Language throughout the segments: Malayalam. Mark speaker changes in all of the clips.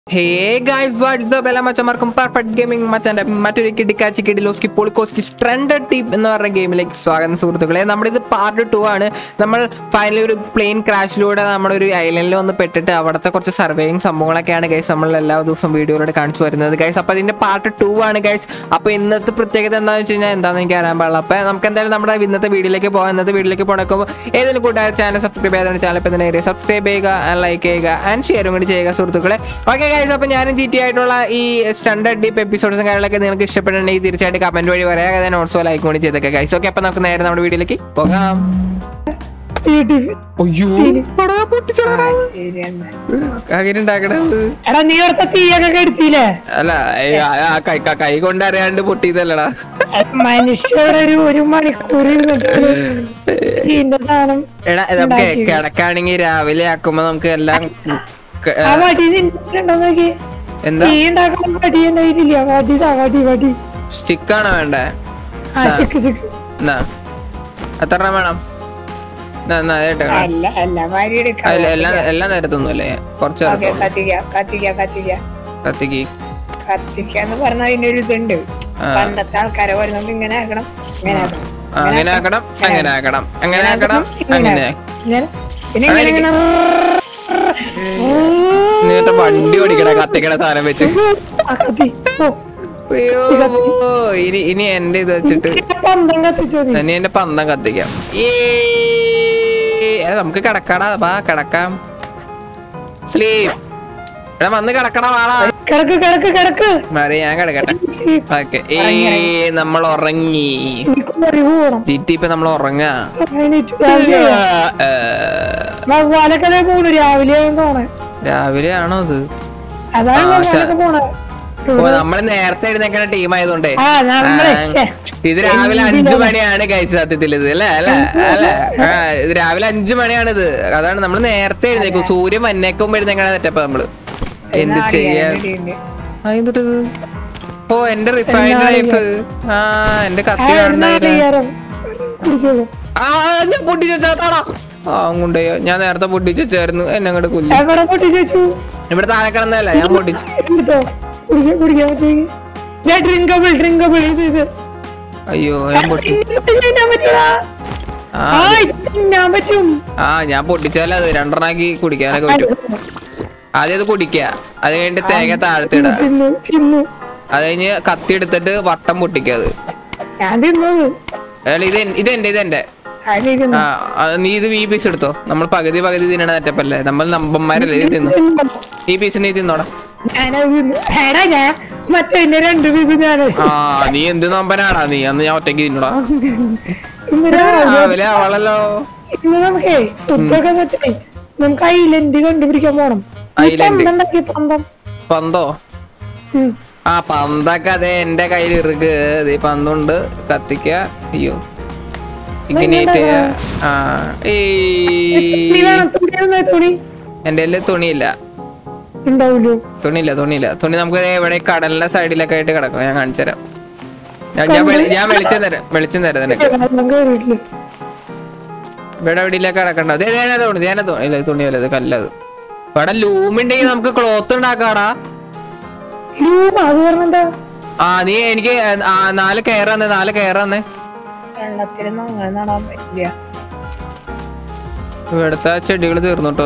Speaker 1: Hey guys, what's up? എല്ലാ മച്ചന്മാർക്കും പെർഫെക്റ്റ് ഗെയിമിംഗ് മച്ചാന്റെ മറ്റൊരു കിടിക്കാച്ചി കിടിലോസ്കി പൊളിക്കോസ്കി സ്ട്രെൻഡഡ് ടീപ്പ് എന്ന് പറഞ്ഞ ഗെയിമിലേക്ക് സ്വാഗതം സുഹൃത്തുക്കളെ. നമ്മുടെ ഇത് പാർട്ട് 2 ആണ്. നമ്മൾ ഫൈനലി ഒരു പ്ലെയിൻ ക്രാഷിലൂടെ നമ്മുടെ ഒരു ഐലൻഡിൽ വന്ന് പെട്ടിട്ട് അവിടുത്തെ കുറച്ച് സർവേയിങ് സംഭവങ്ങളൊക്കെയാണ് ഗൈസ് നമ്മൾ എല്ലാ ദിവസവും വീഡിയോയിലൂടെ കാണിച്ചു വരുന്നത് ഗൈസ്. അപ്പോൾ അതിന്റെ പാർട്ട് 2 ആണ് ഗൈസ്. അപ്പോൾ ഇന്നത്തെ പ്രത്യേകത എന്താണെന്ന് വെച്ച് കഴിഞ്ഞാൽ എന്താണെന്ന് എനിക്ക് അറിയാൻ പാടില്ല. അപ്പോൾ നമുക്ക് എന്തായാലും നമ്മുടെ ഇന്നത്തെ വീഡിയോയിലേക്ക് പോകാം. ഇന്നത്തെ വീഡിയോയിലേക്ക് പോകണമെങ്കിൽ ഏതെങ്കിലും കൂട്ടുകാർ ചാനൽ സബ്സ്ക്രൈബ് ചെയ്താണ് ചാനൽ ഇപ്പം തന്നെ സബ്സ്ക്രൈബ് ചെയ്യുക, ലൈക്ക് ചെയ്യുക ആൻഡ് ഷെയറും കൂടി ചെയ്യുക സുഹൃത്തുക്കളെ. ഓക്കെ ഗൈസ്, അപ്പോൾ ഞാനും GTA ആയിട്ടുള്ള ഈ സ്റ്റാൻഡേർഡ് ഡീപ്പ് എപ്പിസോഡ്സും കാര്യങ്ങളൊക്കെ നിങ്ങൾക്ക് ഇഷ്ടപ്പെട്ടുണ്ടെങ്കിൽ തീർച്ചയായിട്ടും കമന്റ് വഴി പറയാം. ഞാൻ ഓൾസോ ലൈക്ക് കൂടി ചെയ്തേക്കെ ഗൈസ്. ഓക്കെ, അപ്പോൾ നമുക്ക് നേരെ നമ്മുടെ വീഡിയോയിലേക്ക് പോകാം. അല്ല കൈ കൊണ്ട് അറിയാണ്ട് പൊട്ടിയതല്ലടാ,
Speaker 2: ഒരു മണിക്കൂർ
Speaker 1: എടാ നമുക്ക് കിടക്കാണെങ്കിൽ രാവിലെ ആക്കുമ്പോ നമുക്ക് എല്ലാം എന്താ സ്റ്റിക്കാണോ വേണ്ടേ? എത്ര വേണം? എല്ലാം നേരത്തൊന്നും അല്ലേ? കുറച്ച് കത്തിക്ക്
Speaker 2: കത്തിക്കാന്ന് പറഞ്ഞ അതിനൊരു ഇതുണ്ട്. പണ്ടത്തെ ആൾക്കാരെ പറയുന്നത് ഇങ്ങനെ ആക്കണം,
Speaker 1: അങ്ങനെ ആക്കണം, അങ്ങനെ ആക്കണം, അങ്ങനെ ആക്കണം, അങ്ങനെ എന്നിട്ട് വണ്ടി ഓടിക്കണ കത്തിക്കണ സാധനം വെച്ച്. ഇനി എന്റെ ഇത് വെച്ചിട്ട് ഇനി എന്റെ പന്തം കത്തിക്കാം. നമുക്ക് കിടക്കാടാ, വാ കിടക്കാം. സ്ലീപ് എടാ വന്ന് കിടക്കടാ, വാടാ മാറി ഞാൻ കിടക്കട്ടെ. ഓക്കെ, നമ്മൾ ഉറങ്ങി. ചീറ്റി ഇപ്പൊ നമ്മൾ ഉറങ്ങാ. രാവിലെ ആണോ ഇത്? നമ്മള് നേരത്തെ എഴുന്നേക്കണ ടീം ആയതുകൊണ്ടേ ഇത് രാവിലെ 5 മണിയാണ് കഴിച്ച സത്യത്തിൽ ഇത് അല്ലേ? അല്ല അല്ല ഇത് രാവിലെ 5 മണിയാണിത്. അതാണ് നമ്മള് നേരത്തെ എഴുന്നേക്കും. സൂര്യൻ മന്നേക്കുമ്പോ എഴുന്നേക്കണ തെറ്റപ്പ നമ്മള് എന്ത് ചെയ്യാൻ. ഓ എന്റെ റിഫൈൻഡ് ലൈഫ്. എന്റെ കത്തി ഞാൻ പൊട്ടിച്ചാടാ. കൊണ്ടോ ഞാൻ നേരത്തെ പൊട്ടിച്ചായിരുന്നു. എന്നെ അങ്ങോട്ട് കൊല്ലു. ഇവിടെ താഴെ കിടന്നല്ല ഞാൻ പൊട്ടിച്ചു. അയ്യോ ഞാൻ പൊട്ടി. ഞാൻ പൊട്ടിച്ചാലേ അത് 2 കുടിക്കാനൊക്കെ പറ്റും. ആദ്യം അത് കുടിക്ക, അത് കഴിഞ്ഞിട്ട് തേങ്ങ താഴത്തിട, അത് കഴിഞ്ഞ് കത്തി എടുത്തിട്ട് വട്ടം പൊട്ടിക്കത്. ഇതെന്റെ നീ ഇത് ഈ പീസ് എടുത്തോ. നമ്മൾ പകുതി തിന്നണ തെറ്റപ്പല്ലേ? നമ്മൾ നമ്പന്മാരല്ലേ? ഇത് തിന്നു. ഈ പീസ് നീ തിന്നോടാ. നീ എന്ത് നമ്പനാടാ നീ? അന്ന് ഞാൻ ഒറ്റയ്ക്ക് തിന്നോടാ. രാവിലെ അവളല്ലോ.
Speaker 2: നമുക്ക് ഐലൻഡ് കണ്ടുപിടിക്കാൻ പോണം.
Speaker 1: പന്തോ? ആ പന്തൊക്കെ അതെ എന്റെ കയ്യിൽ ഇറുക്ക്. പന്തുണ്ട്, കത്തിക്ക. അയ്യോ ഇഗ്നേറ്റ്. എന്റെ തുണിയില്ല. തുണി നമുക്ക് ഇവിടെ കടലിന്റെ സൈഡിലൊക്കെ ആയിട്ട് കിടക്കും. ഞാൻ കാണിച്ചു തരാം. ഞാൻ വെളിച്ചം തരാം നിനക്ക്. ഇവിടെ എവിടെയിലൊക്കെ കിടക്കണ്ട. തുണിയല്ലത് കല്ലത്. ഇവിടെ ലൂമുണ്ടെങ്കിൽ നമുക്ക് ക്ലോത്ത് ഉണ്ടാക്കാടാ. നീ എനിക്ക് 4 കയറാന്നേ. ഇവിടുത്തെ ചെടികൾ തീർന്നുട്ടോ.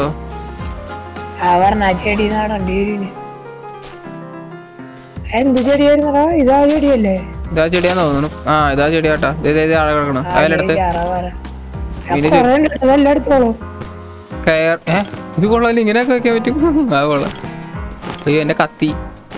Speaker 2: എന്ത് ചെടിയായിരുന്നടാ? ഇതാ ചെടിയല്ലേ?
Speaker 1: ഇതാ ചെടിയാന്ന് തോന്നുന്നു. ഇതാ ചെടിയാട്ടാ. ആളെ കിടക്കണം. അതിലെടുത്ത് ഇത് കൊള്ളാം. ഇങ്ങനെയൊക്കെ വെക്കാൻ പറ്റും. ആ കൊള്ളാം. അയ്യോ എന്റെ കത്തി.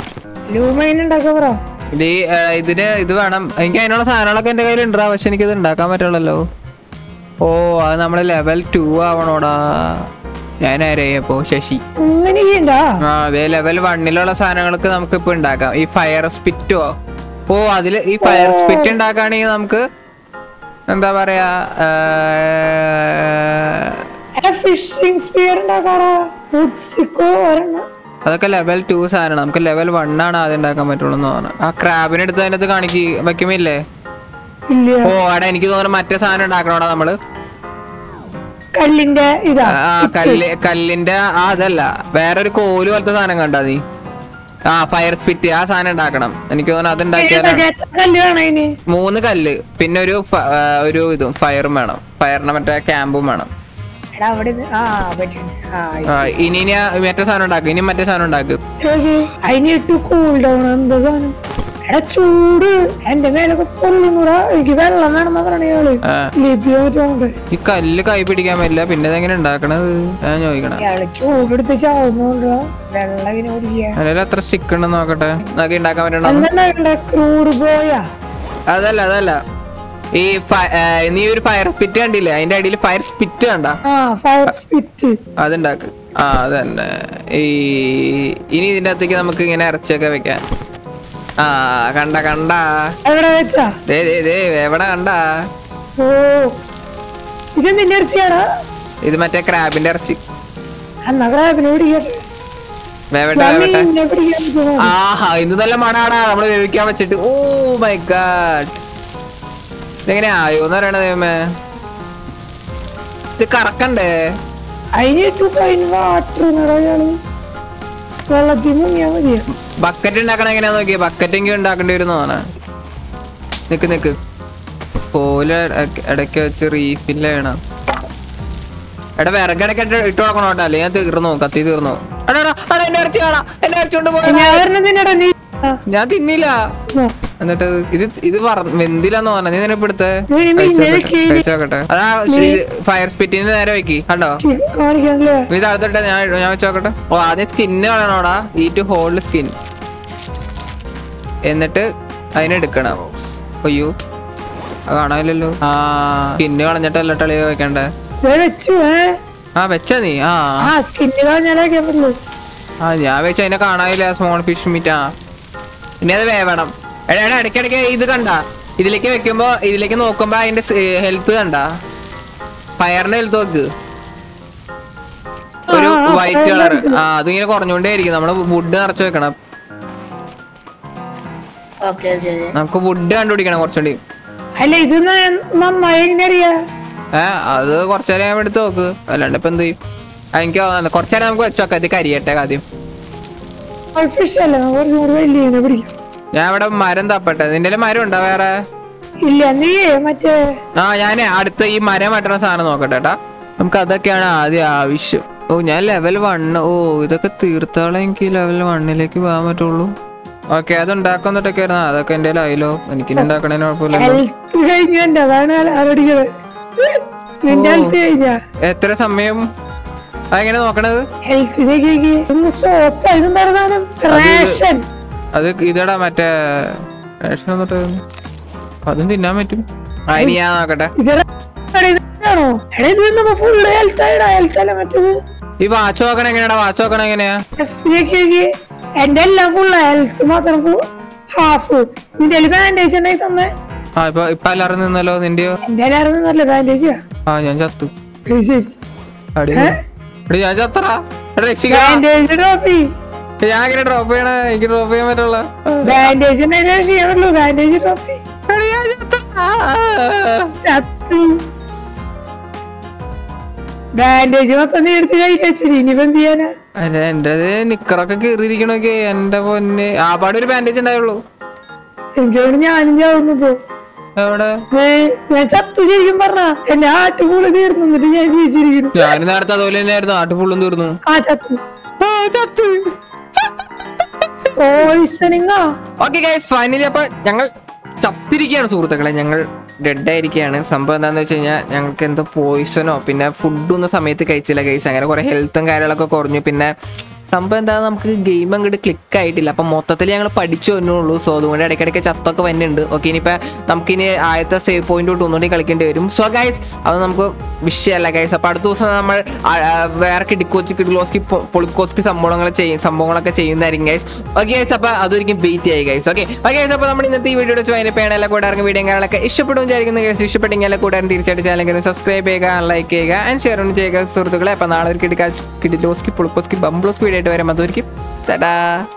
Speaker 1: ഇത് വേണം എനിക്ക്. അതിനുള്ള സാധനങ്ങളൊക്കെ എന്റെ കയ്യിൽ ഉണ്ടാ. പക്ഷെ എനിക്കിത് ഉണ്ടാക്കാൻ പറ്റുള്ളല്ലോ. ഓ അത് നമ്മള് level 2 ആവണോടാ. ഞാൻ ആരെയപ്പോ ശശി. അതെ level 1 സാധനങ്ങൾക്ക് നമുക്ക് ഇപ്പൊ ഉണ്ടാക്കാം. ഈ ഫയർ സ്പിറ്റോ. ഓ അതില് ഈ ഫയർ സ്പിറ്റ് ഉണ്ടാക്കുകയാണെങ്കിൽ നമുക്ക് എന്താ പറയാ, അതൊക്കെ level 2 സാധനം. നമുക്ക് level 1 ആണ് ആദ്യം ഉണ്ടാക്കാൻ പറ്റുള്ളൂ എന്ന് പറഞ്ഞു. ആ ക്രാബിനെ എടുത്ത് അതിനകത്ത് വയ്ക്കുമില്ലേ? ഓ അവിടെ എനിക്ക് തോന്നുന്നു മറ്റേ സാധനം ഉണ്ടാക്കണോടാ നമ്മള്.
Speaker 2: കല്ലിന്റെ
Speaker 1: കല്ലിന്റെ അതല്ല, വേറൊരു കോല് പോലത്തെ സാധനം കണ്ടാ നീ? ആ ഫയർ സ്പിറ്റ് ആ സാധനം ഉണ്ടാക്കണം. എനിക്ക് തോന്നുന്നു അത് ഉണ്ടാക്കിയാലാണ്. 3 കല്ല് പിന്നെ ഒരു ഇതും ഫയറും വേണം. ഫയറിന് മറ്റേ ക്യാമ്പും വേണം. ഇനി മറ്റേ സാധനം ഉണ്ടാക്കും. ഇനി മറ്റേ സാധനം ഉണ്ടാക്കും.
Speaker 2: ചൂട് എന്റെ മേലൊക്കെ പൊള്ളുന്നൂടാ. എനിക്ക് വെള്ളം വേണമെന്ന് പറയണ
Speaker 1: ഈ കല്ല് കൈ പിടിക്കാൻ പറ്റില്ല. പിന്നെ ഇതെങ്ങനെ ഉണ്ടാക്കണത് ഞാൻ ചോദിക്കണം.
Speaker 2: ചൂടെടുത്ത് ചാവുന്നോണ്ടാ വെള്ളം
Speaker 1: അതിൽ എത്ര സ്റ്റിക്ക് ഉണ്ടെന്ന് നോക്കട്ടെ. നോക്കി ഉണ്ടാക്കാൻ പറ്റണോ?
Speaker 2: ക്രൂഡ് പോയാ
Speaker 1: അതല്ല ഈ നീ ഒരു ഫയർ സ്പിറ്റ് കണ്ടില്ലേ? അതിന്റെ അടിയിൽ ഫയർ സ്പിറ്റ് കണ്ട? അതുണ്ടാക്ക്. ആ അതന്നെ. ഇനി ഇതിന്റെ അകത്തേക്ക് നമുക്ക് ഇങ്ങനെ ഇറച്ചിയൊക്കെ വെക്കാം. ആ കണ്ട എവിടെ കണ്ട? ഇത് മറ്റേ ക്രാബിന്റെ ഇറച്ചി. ആഹാ ഇത് നല്ല മണാടാ നമ്മള് വേവിക്കാൻ വെച്ചിട്ട്. ഓ മൈ ഗാഡ്, ഇതെങ്ങനെ ആയോന്ന് പറയണ ദൈവമേ. ഇത് കറക്കണ്ടേ? ബക്കറ്റ് ഉണ്ടാക്കണ എങ്ങനെയാ നോക്കിയേ. ബക്കറ്റ് എങ്കിലും ഉണ്ടാക്കേണ്ടി വരുന്ന തോന്നാ. നിക്ക് പോലെ ഇടയ്ക്ക് വെച്ച് റീഫില്ല് ചെയ്യണം. എടാ വിറകിടയ്ക്ക് ഇട്ട് കൊടുക്കണോ കേട്ടോ, അല്ലെങ്കിൽ ഞാൻ തീർന്നു കത്തി തീർന്നു. എന്റെ ഇറച്ചി കാണാം. എന്റെ ഇറച്ചി കൊണ്ട് പോയി ഞാൻ തിന്നില്ല. എന്നിട്ട് ഇത് വെന്തില്ലാന്ന് പറഞ്ഞ നീ നിന്നെ ഇടുത്തെ കഴിച്ചോക്കട്ടെ. അതാ ഫയർ സ്പിറ്റിന് നേരെ വെക്കി കണ്ടോ. ഇത് അടുത്തിട്ട് ഞാൻ വെച്ചോക്കട്ടെ. ഓ ആദ്യം സ്കിന്ന് കളയണോടാ. Eat hold skin. എന്നിട്ട് അതിനെടുക്കണം. അയ്യോ കാണാനില്ലല്ലോ. ആ സ്കിന്ന് കളഞ്ഞിട്ടല്ല കളിയ വെക്കണ്ടേ. ആ വെച്ചാ നീ? ഞാൻ വെച്ച അതിനെ കാണാനില്ല. Small fish meat. ആ ഇനി അത് വേവണം. ഇടയ്ക്കിടയ്ക്ക് ഇത് കണ്ട, ഇതിലേക്ക് വെക്കുമ്പോ ഇതിലേക്ക് നോക്കുമ്പോ അതിന്റെ ഹെൽത്ത് കണ്ട. ഫയറിന്റെ ഹെൽത്ത് നോക്ക്. ഒരു വൈറ്റ് കളർ. ആ അതിങ്ങനെ കുറഞ്ഞോണ്ടേ ഇരിക്കും. നമ്മള് വുഡ് നിറച്ച് വെക്കണം. നമുക്ക് വുഡ് കണ്ടുപിടിക്കണം കുറച്ചുകൂടി. അത് കുറച്ചേരം എടുത്ത് നോക്ക്. അല്ലാണ്ട് ഇപ്പൊ എന്ത് ചെയ്യും? എനിക്ക് കുറച്ചേരം നമുക്ക് വെച്ചോക്കാം. ഇത് കരിയട്ടെ ആദ്യം. ഞാൻ ഇവിടെ മരം തപ്പട്ടെ. നിന്റെ മരം ഉണ്ടോ വേറെ? ആ ഞാൻ അടുത്ത ഈ മരം വെട്ടണ സാധനം നോക്കട്ടെ ട്ടാ. നമുക്ക് അതൊക്കെയാണ് ആദ്യം ആവശ്യം. ഓ ഞാൻ ലെവൽ 1. ഓ ഇതൊക്കെ തീർത്താളെ എനിക്ക് ലെവൽ 1ലേക്ക് പോകാൻ പറ്റുള്ളൂ. ഓക്കെ അത് ഉണ്ടാക്കുന്നൊക്കെ ആയിരുന്നു. അതൊക്കെ എന്റെ ആയില്ലോ. എനിക്ക് ഉണ്ടാക്കണേന് കുഴപ്പമില്ലല്ലോ. എത്ര സമയം അതെങ്ങനെ നോക്കണത്? അത് ഇതടാ മറ്റേ റേഷൻ വന്നിട്ട് അതും തിന്നാൻ പറ്റും. ഇനി ഞാൻ നോക്കട്ടെ. ഈ വാച്ച് നോക്കണ എങ്ങനെയാടാ? വാച്ച് നോക്കണ എങ്ങനെയാ?
Speaker 2: എന്റെ എല്ലാം ഫുള്ള് ഹെൽത്ത് മാത്രം ഹാഫ്. നിന്റെ ബാൻഡേജ് ഉണ്ടായി തന്നെ.
Speaker 1: ഇപ്പൊ എല്ലാരും നിന്നല്ലോ. നിന്റെയോ?
Speaker 2: എന്റെ എല്ലാരും നിന്നല്ലോ ബാൻഡേജ്.
Speaker 1: ആ ഞാൻ ചത്തു. ഞാൻ ചത്തറാ.
Speaker 2: ട്രോഫി
Speaker 1: ഞാൻ എങ്ങനെ ഡ്രോപ്പ് ചെയ്യണ? എനിക്ക് ഡ്രോപ്പ് ചെയ്യാൻ പറ്റുള്ള
Speaker 2: ബാൻഡേജ് ബാൻഡേജ് ട്രോഫി. ബാൻഡേജ് മൊത്തം നീ എടുത്ത് കഴിച്ചു. ഇനിയിപ്പോ എന്ത് ചെയ്യാനാ?
Speaker 1: എന്റെ നിക്കറൊക്കെ കീറിയിരിക്കണൊക്കെ. എന്റെ പൊന്നെ ആപാടെ ഒരു ബാൻഡേജ് ഉണ്ടായുള്ളൂ.
Speaker 2: എനിക്കവിടെ ഞാനും ചാവുന്നു പോ.
Speaker 1: എവിടെ?
Speaker 2: ഞാൻ ചത്തു ശരിക്കും പറഞ്ഞ. എന്റെ ആട്ടുപൂള് തീർന്നു. എന്നിട്ട് ഞാൻ ജീവിച്ചിരിക്കുന്നു.
Speaker 1: ഞാൻ നേരത്തെ അതുപോലെ തന്നെയായിരുന്നു. ആട്ടുപൂളും തീർന്നു.
Speaker 2: ചത്തു.
Speaker 1: ഓക്കെ ഗൈസ് ഫൈനലി അപ്പൊ ഞങ്ങൾ ചത്തിരിക്കുകയാണ് സുഹൃത്തുക്കളെ. ഞങ്ങൾ ഡെഡ് ആയിരിക്കുകയാണ്. സംഭവം എന്താണെന്ന് വെച്ച് കഴിഞ്ഞാൽ ഞങ്ങൾക്ക് എന്തോ പോയിസണോ പിന്നെ ഫുഡൊന്നും സമയത്ത് കഴിച്ചില്ല ഗൈസ്. അങ്ങനെ കുറെ ഹെൽത്തും കാര്യങ്ങളൊക്കെ കുറഞ്ഞു. പിന്നെ സംഭവം എന്താ നമുക്ക് ഗെയിം അങ്ങോട്ട് ക്ലിക്ക് ആയിട്ടില്ല. അപ്പം മൊത്തത്തിൽ ഞങ്ങൾ പഠിച്ചു വന്നുള്ളൂ. സോ അതുകൊണ്ട് ഇടയ്ക്കിടയ്ക്ക് ചത്തൊക്കെ വരുന്നുണ്ട്. ഓക്കെ ഇനിയിപ്പോൾ നമുക്കിനി ആദ്യത്തെ സേവ് പോയിന്റ് തൊട്ട് ഒന്നുകൂടി കളിക്കേണ്ടി വരും. സോ ഗൈസ് അത് നമുക്ക് വിഷയമല്ല ഗൈസ്. അപ്പോൾ അടുത്ത ദിവസം നമ്മൾ വേറെ കിഡിലോസ്കി പൊളിക്കോസ്കി സംഭവങ്ങളൊക്കെ ചെയ്യുന്നതായിരിക്കും ഗൈസ്. ഓക്കെ ഗൈസ് അപ്പോൾ അതൊരിക്കും വെയിറ്റ് ആയി ഗൈസ്. ഓക്കെ ഗൈസ് അപ്പോൾ നമ്മൾ ഇന്നത്തെ ഈ വീഡിയോ വെച്ച് അതിനെ പേണ എല്ലാ കൂടെ വീഡിയോ കാര്യങ്ങളൊക്കെ ഇഷ്ടപ്പെടും വിചാരിക്കുന്ന ഗൈസ്. ഇഷ്ടപ്പെട്ടെങ്കിൽ എല്ലാ കൂടെ തീർച്ചയായിട്ടും ചാനൽ സബ്സ്ക്രൈബ് ചെയ്യുക, ലൈക്ക് ചെയ്യുക ആൻഡ് ഷെയർ ഒന്നും ചെയ്യുക സുഹൃത്തുക്കളെ. അപ്പോൾ നാളെ ഒരു കിഡിലോസ്കി പൊളിക്കോസ്കി ബംബ്ലോസ്കി വീഡിയോ ആയിട്ട് വരാം. അതൊരിക്കും ടാറ്റാ.